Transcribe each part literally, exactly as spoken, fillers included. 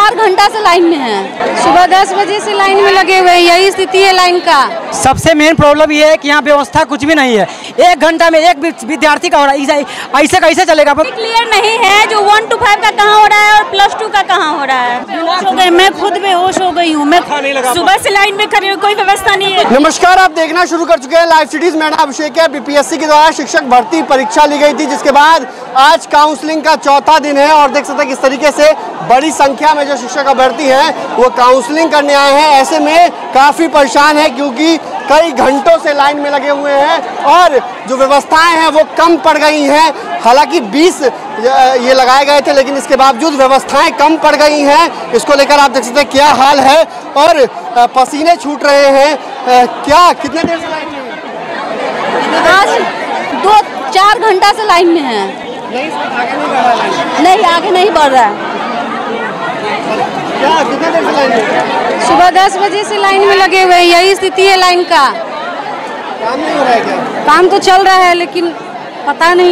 चार घंटा से लाइन में है। सुबह दस बजे से लाइन में लगे हुए हैं, यही स्थिति है लाइन का। सबसे मेन प्रॉब्लम ये है कि यहाँ व्यवस्था कुछ भी नहीं है। एक घंटा में एक विद्यार्थी का हो रहा है, ऐसे कैसे चलेगा? क्लियर नहीं है जो वन टू फाइव का कहाँ हो रहा है और प्लस टू का कहाँ हो रहा है। बेहोश हो गए, मैं खुद बेहोश हो गई हूँ। मैं सुबह से लाइन में खड़ी हूँ, कोई व्यवस्था नहीं है। नमस्कार, आप देखना शुरू कर चुके हैं लाइव सिटीज। मेरा नाम अभिषेक है। बीपीएससी के द्वारा शिक्षक भर्ती परीक्षा ली गई थी, जिसके बाद आज काउंसलिंग का चौथा दिन है और देख सकते हैं किस तरीके से बड़ी संख्या में जो शिक्षक अभ्यर्थी हैं वो काउंसलिंग करने आए हैं। ऐसे में काफ़ी परेशान है क्योंकि कई घंटों से लाइन में लगे हुए हैं और जो व्यवस्थाएं हैं वो कम पड़ गई हैं। हालांकि बीस ये लगाए गए थे, लेकिन इसके बावजूद व्यवस्थाएं कम पड़ गई हैं। इसको लेकर आप देख सकते हैं क्या हाल है और पसीने छूट रहे हैं। क्या कितने देर से लाइन में है? आज दो चार घंटा से लाइन में है। नहीं, आगे नहीं बढ़ रहा है। नहीं, आगे नहीं बढ़ रहा है। क्या कितने देर से लाइन में? सुबह दस बजे से लाइन में लगे हुए हैं, यही स्थिति है लाइन का। काम नहीं हो रहा है क्या? काम तो चल रहा है लेकिन पता नहीं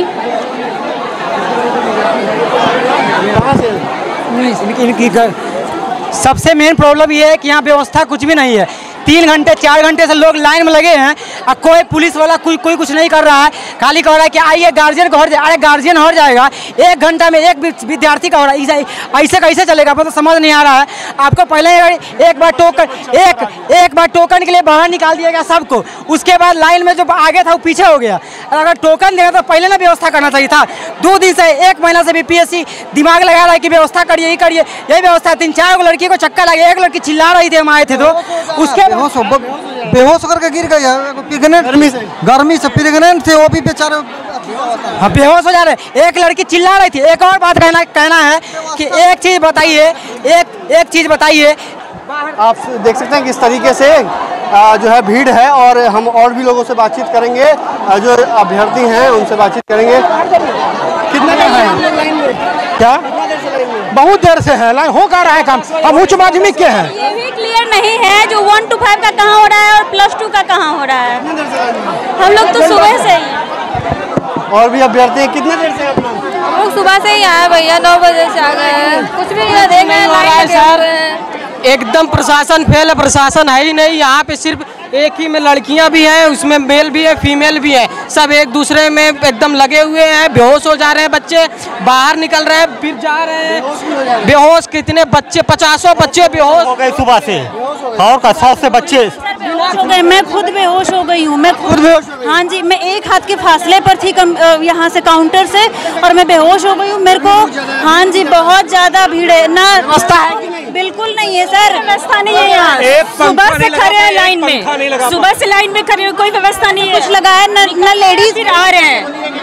कहाँ से। इनकी सबसे मेन प्रॉब्लम ये है कि यहाँ व्यवस्था कुछ भी नहीं है। तीन घंटे चार घंटे से लोग लाइन में लगे हैं और कोई पुलिस वाला कोई कोई कुछ नहीं कर रहा है। खाली कह रहा है कि आइए गार्जियन को हट जाए। अरे गार्जियन हट जाएगा, एक घंटा में एक विद्यार्थी का हो रहा है, ऐसे कैसे चलेगा? मतलब समझ नहीं आ रहा है। आपको पहले एक बार टोकन एक एक बार टोकन के लिए बाहर निकाल दिया गया सबको, उसके बाद लाइन में जो आगे था वो पीछे हो गया। अगर टोकन देना तो पहले ना व्यवस्था करना चाहिए था। दो दिन से एक महीना से बीपीएससी दिमाग लगा रहा है कि व्यवस्था करिए, यही करिए, यही व्यवस्था। तीन चार लड़की को चक्कर लगे, एक लड़की चिल्ला रही थी, हम आए थे तो उसके बेहोश होकर के गिर गई है। गर्मी से गर्मी से प्रेग्नेंट थे, वो भी बेचारे हाँ बेहोश हो जा रहे। एक लड़की चिल्ला रही थी। एक और बात कहना कहना है कि एक चीज़ बताइए, एक एक चीज़ बताइए। आप देख सकते हैं किस तरीके से जो है भीड़ है और हम और भी लोगों से बातचीत करेंगे, जो अभ्यर्थी हैं उनसे बातचीत करेंगे। कितने देर है? क्या बहुत देर से है लाइन, हो का रहा है काम। हम उच्च माध्यमिक के हैं। ये भी क्लियर नहीं है जो वन टू फाइव का कहाँ हो रहा है और प्लस टू का कहाँ हो रहा है। हम लोग तो सुबह से ही। और भी अभ्यर्थी हैं, कितने देर से अपना? हम लोग सुबह से ही आए भैया, नौ बजे से आ गए। कुछ भी नहीं देख रहे हैं सर। एकदम प्रशासन फेल है, प्रशासन है ही नहीं। यहाँ पे सिर्फ एक ही में लड़कियां भी हैं, उसमें मेल भी है फीमेल भी है, सब एक दूसरे में एकदम लगे हुए हैं। बेहोश हो जा रहे हैं बच्चे, बाहर निकल रहे हैं फिर जा रहे हैं बेहोश। कितने बच्चे, पचासों बच्चे बेहोश हो गए सुबह से और का सौ से बच्चे हो गए। मैं खुद बेहोश हो गई हूँ। मैं खुद बेहोश। हाँ जी, मैं एक हाथ के फासले पर थी यहाँ से काउंटर से और मैं बेहोश हो गई हूँ। मेरे को हाँ जी बहुत ज्यादा भीड़ है ना, व्यवस्था है बिल्कुल नहीं है सर। व्यवस्था नहीं है यहाँ। सुबह से खड़े हैं लाइन में, सुबह से लाइन में खड़े हैं, कोई व्यवस्था नहीं है। कुछ लगा है न, न लेडीज आ रहे हैं,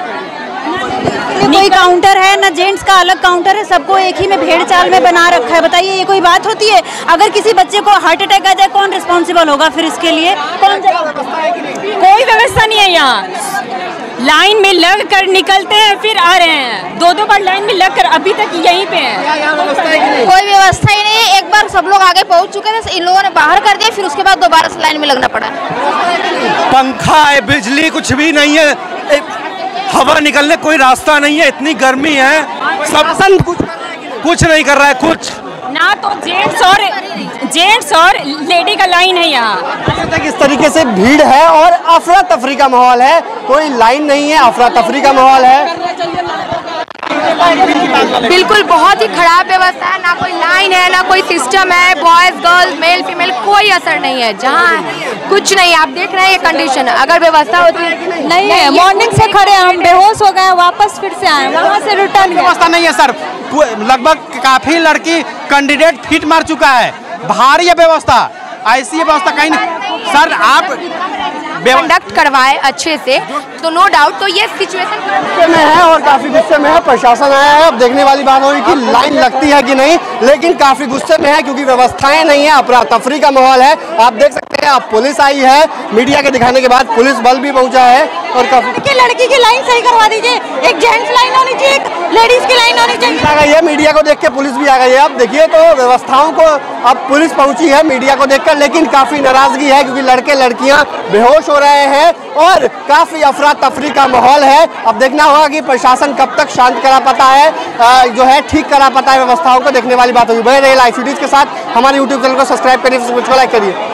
कोई काउंटर है ना जेंट्स का अलग काउंटर है, सबको एक ही में भेड़ चाल में बना रखा है। बताइए ये कोई बात होती है? अगर किसी बच्चे को हार्ट अटैक आ जाए कौन रिस्पॉन्सिबल होगा फिर इसके लिए? कौन? कोई व्यवस्था नहीं है यहाँ। लाइन में लग कर निकलते हैं फिर आ रहे हैं, दो दो बार लाइन में लग कर अभी तक यहीं पे हैं। कोई व्यवस्था ही नहीं है। एक बार सब लोग आगे पहुंच चुके थे, इन लोगों ने बाहर कर दिया, फिर उसके बाद दोबारा से लाइन में लगना पड़ा। पंखा है, बिजली कुछ भी नहीं है, हवा निकलने कोई रास्ता नहीं है, इतनी गर्मी है। सब कुछ कुछ नहीं कर रहा है कुछ ना। तो जेंट्स और जेंट्स और लेडी का लाइन है यहाँ। किस तरीके से भीड़ है और अफरा तफरी का माहौल है, कोई लाइन नहीं है, अफरा तफरी का माहौल है। बिल्कुल बहुत ही खराब व्यवस्था है, ना कोई लाइन है ना कोई सिस्टम है। बॉयज गर्ल्स मेल फीमेल कोई असर नहीं है, जहाँ कुछ नहीं। आप देख रहे हैं ये कंडीशन। अगर व्यवस्था होती नहीं, नहीं है। मॉर्निंग से खड़े हम बेहोश हो गए, वापस फिर से आए, वहाँ से रिटर्न। व्यवस्था नहीं है सर। लगभग काफी लड़की कैंडिडेट फिट मार चुका है, भारी है व्यवस्था। ऐसी व्यवस्था कहीं नहीं सर। आप कंडक्ट करवाए अच्छे से तो नो डाउट तो ये सिचुएशन में है और काफी गुस्से में है। प्रशासन आया है, अब देखने वाली बात होगी कि लाइन लगती है कि नहीं, लेकिन काफी गुस्से में है क्योंकि व्यवस्थाएं नहीं है, अफरा तफरी का माहौल है। आप देख सकते हैं, अब पुलिस आई है, मीडिया के दिखाने के बाद पुलिस बल भी पहुंचा है और काफी लड़की की लाइन सही करवा दीजिए। एक जेंट्स लाइन होनी चाहिए, एक लेडीज की लाइन होनी चाहिए। आ गई है मीडिया को देख के, पुलिस भी आ गई है। अब देखिए तो व्यवस्थाओं को अब पुलिस पहुंची है मीडिया को देखकर, लेकिन काफी नाराजगी है क्योंकि लड़के लड़कियां बेहोश हो रहे हैं और काफी अफरा तफरी का माहौल है। अब देखना होगा कि प्रशासन कब तक शांत करा पाता है, आ, जो है ठीक करा पाता है व्यवस्थाओं को, देखने वाली बात होगी। बने रहिए लाइव सिटीज के साथ, हमारे यूट्यूब चैनल को सब्सक्राइब करिए, फेसबुक को लाइक करिए।